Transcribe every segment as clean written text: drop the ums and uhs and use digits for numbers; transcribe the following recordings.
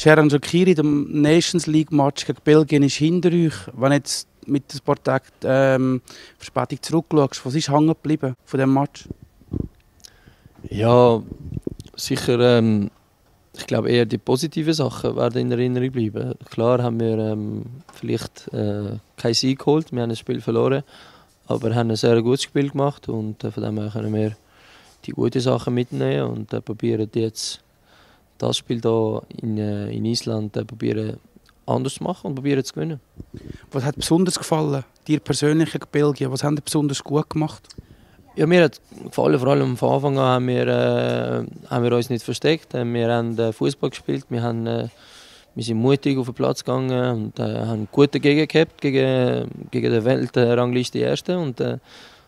Sheran Shaqiri, der Nations League Match gegen Belgien ist hinter euch. Wenn jetzt mit ein paar Tagen Verspätung zurückschaust, was ist hängen geblieben von diesem Match? Ja, sicher. Ich glaube eher die positiven Sachen werden in Erinnerung bleiben. Klar haben wir vielleicht keinen Sieg geholt, wir haben das Spiel verloren, aber haben ein sehr gutes Spiel gemacht und von dem her können wir die guten Sachen mitnehmen und probieren jetzt das Spiel hier in Island probieren anders zu machen und probieren zu gewinnen. Was hat besonders gefallen, dir persönlich gegen Belgien? Was haben die besonders gut gemacht? Ja, mir hat gefallen, vor allem von Anfang an haben wir uns nicht versteckt. Wir haben Fußball gespielt, wir sind mutig auf den Platz gegangen und haben gute Gegner gehabt gegen die Weltrangliste Erste. Und von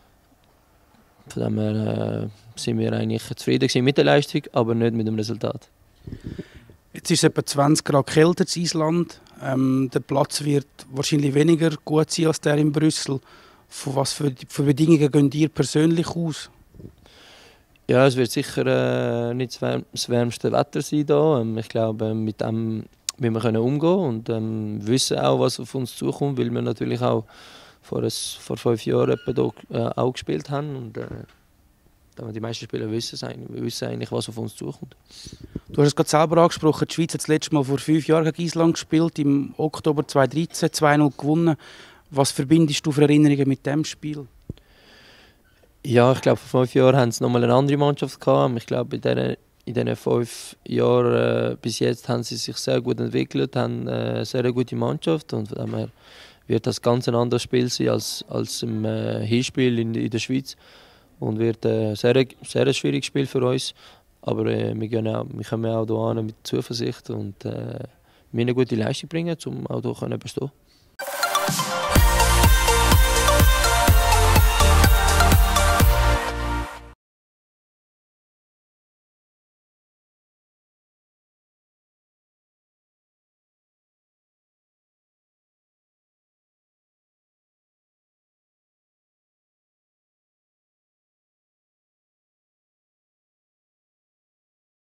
dem her sind wir eigentlich zufrieden mit der Leistung, aber nicht mit dem Resultat. Jetzt ist es etwa 20 Grad kälter in Island. Der Platz wird wahrscheinlich weniger gut sein als der in Brüssel. Von was für Bedingungen gehen ihr persönlich aus? Ja, es wird sicher nicht das wärmste Wetter sein hier. Ich glaube, mit dem wir umgehen und wissen auch, was auf uns zukommt, weil wir natürlich auch vor 5 Jahren etwa hier, auch gespielt haben. Und die meisten Spieler wissen eigentlich, was auf uns zukommt. Du hast es gerade selber angesprochen, die Schweiz hat das letzte Mal vor 5 Jahren gegen Island gespielt, im Oktober 2013 2-0 gewonnen. Was verbindest du für Erinnerungen mit diesem Spiel? Ja, ich glaube, vor 5 Jahren haben sie nochmal eine andere Mannschaft gehabt. Ich glaube, in diesen 5 Jahren bis jetzt haben sie sich sehr gut entwickelt, haben eine sehr gute Mannschaft und von dem her wird das ganz ein anderes Spiel sein als im Hinspiel in der Schweiz und wird ein sehr schwieriges Spiel für uns. Aber wir kommen auch hier mit Zuversicht und eine gute Leistung bringen, um auch hier bestehen.